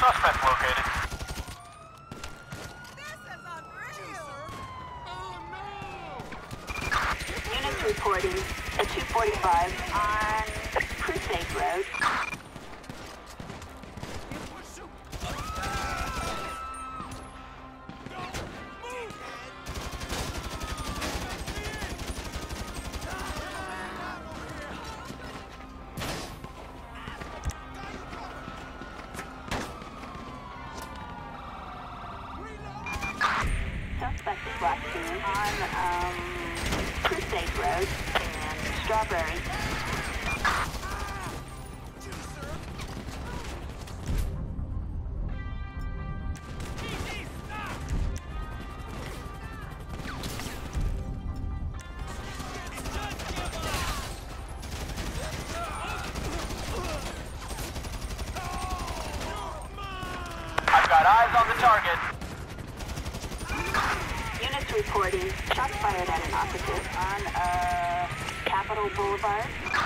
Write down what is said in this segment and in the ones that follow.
Suspect located. This is unreal! Oh no! Units reporting at 245 on Crusade Road. Suspect is last seen on Crusade Road and Strawberry. I've got eyes on the target. Units reporting shots fired at an operative on Capitol Boulevard.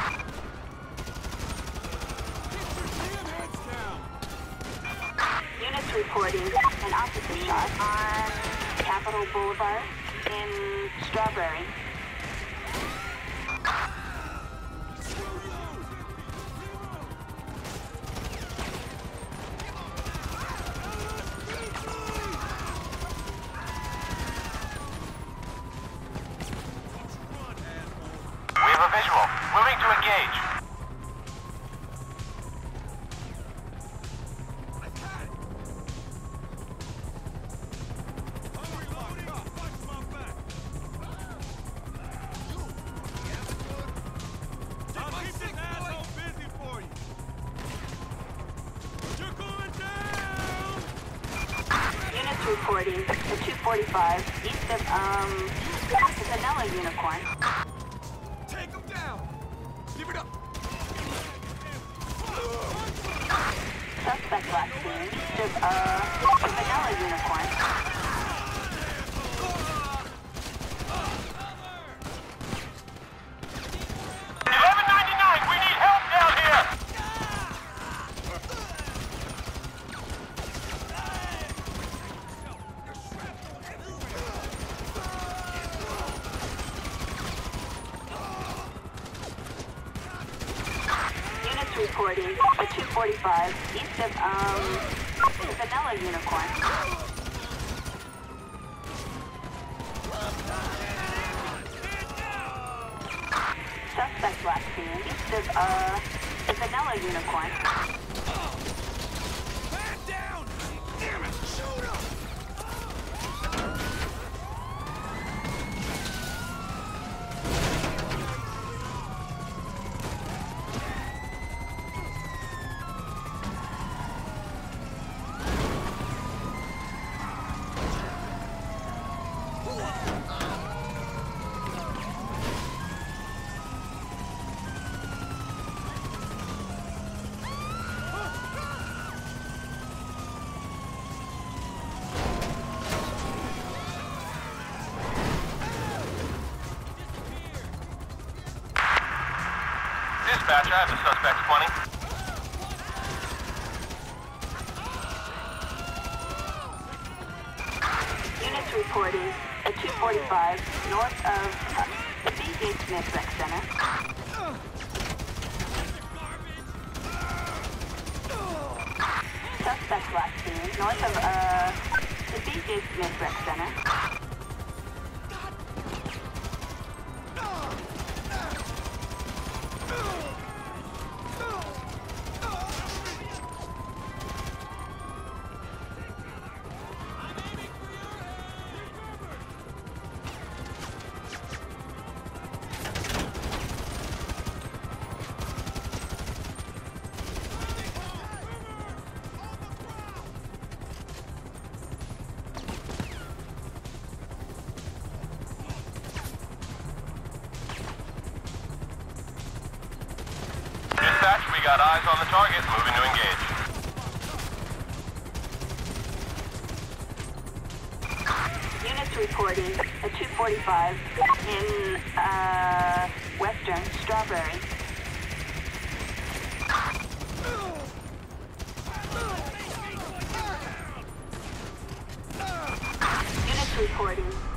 Units reporting an officer shot on Capitol Boulevard in Strawberry. We have a visual. Moving to engage. Units reporting at 245 east of Vanilla Unicorn. Take him down! Give it up! Suspect last seen east of Vanilla Unicorn. 1199, we need help down here! Units reporting at 245 east of Vanilla Unicorn. Suspect last seen east of Vanilla Unicorn. Man down! Damn it! Shoot him! Dispatch, I have the suspect's 20. Units reporting at 245 north of the B.J. Smith Rec Center. Suspect last seen north of the B.J. Smith Rec Center. Dispatch, we got eyes on the target. Moving to engage. Units reporting at 245 in Western Strawberry. reporting.